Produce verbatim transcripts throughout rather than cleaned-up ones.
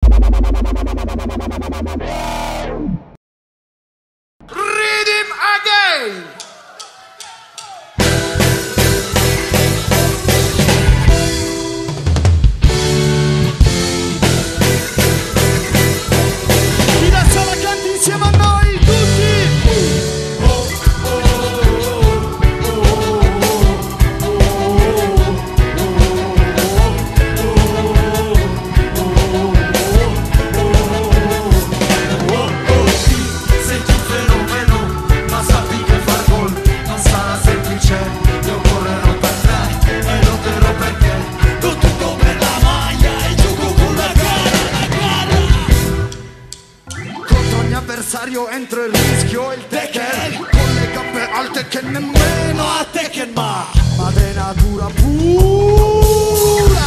Rhythm again. Chi la sala canti insieme a noi tutti. Entro il rischio il Tekken con le gambe alte che nemmeno a Tekken, ma madre natura pura.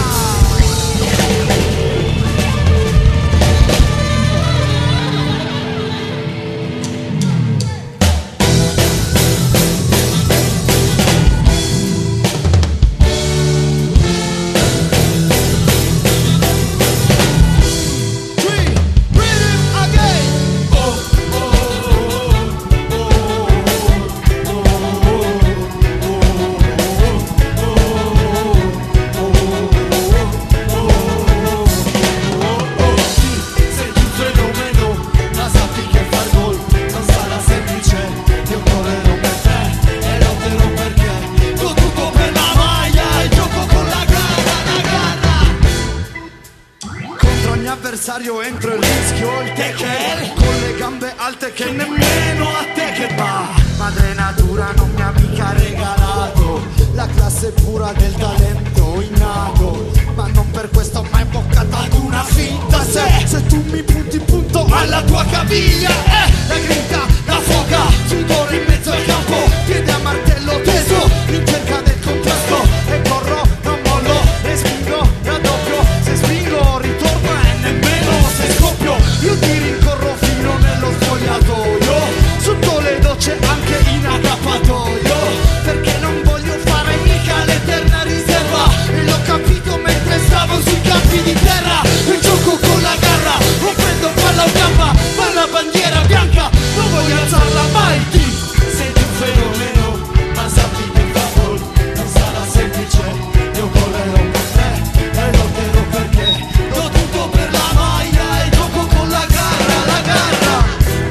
Entro il rischio il Tekken con le gambe alte che nemmeno a Tekken, ma madre natura non mi ha mica regalato la classe pura del talento innato, ma non per questo mai boccata ad una finta. Se, se tu mi punti punto alla tua caviglia, eh, la grinta, la foca, sudore in mezzo al campo, piede a martello teso in cerca del contrasto, e corro, non mollo, respingo, raddoppio, se spingo ritorno e nemmeno se scoppio. Io ti rincorro fino nello spogliatoio, sotto le docce anche in accappatoio, perché non voglio fare mica l'eterna riserva, e l'ho capito mentre stavo sui campi di terra. Il gioco con la garra, o prendo palla o gamba, ma la bandiera bianca non voglio alzarla mai. Ti senti un fenomeno, ma sappi che fa gol non sarà semplice. Io volerò per te e lotterò perché do tutto per la maglia, e gioco con la garra, la garra.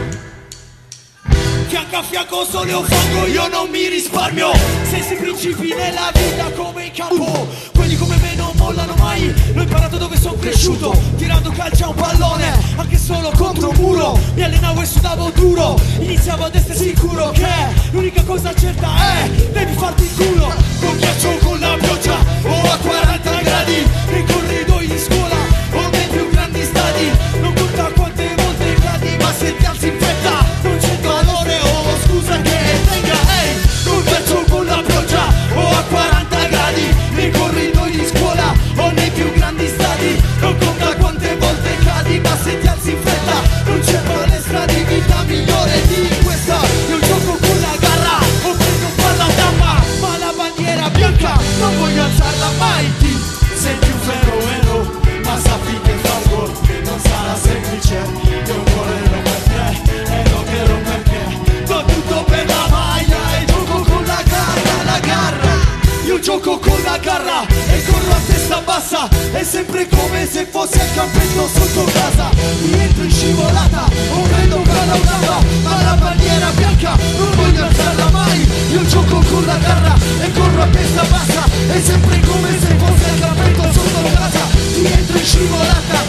Fianco a fianco sole o fango, io non mi risparmio. Stessi principi nella vita come in campo, quelli come me non mollano mai. L'ho imparato dove sono cresciuto, tirando calcio a un pallone, anche solo contro un muro. Mi allenavo e sudavo duro, iniziavo ad essere sicuro che l'unica cosa certa è devi farti il culo. Con ghiaccio o con la pioggia, o a quaranta gradi, nei corridoi di scuola o nei più grandi stadi. Non conta quante volte cadi, ma se ti alzi in fretta non c'è dolore o scusa che tenga. Ehi, con ghiaccio o con la pioggia, o a quaranta gradi, nei corridoi di scuola o nei più grandi stadi. Non conta quante volte cadi, ma se ti alzi in fretta non c'è palestra di vita migliore di questa. Io gioco con la garra, o prendo palla o gamba, ma la bandiera bianca non voglio alzarla mai. Ti senti un fenomeno, ma sappi che far gol non sarà semplice. Io volerò per te e lotterò perché do tutto per la maglia, e gioco con la garra, la garra. Io gioco con la garra e corro a testa bassa, è sempre come se fosse il campetto sotto casa. Mi entro in scivolata, o prendo palla o gamba, ma la bandiera bianca non voglio alzarla mai. Io gioco con la garra e corro a testa bassa, è sempre come se fosse il campetto sotto casa. Mi entro in scivolata,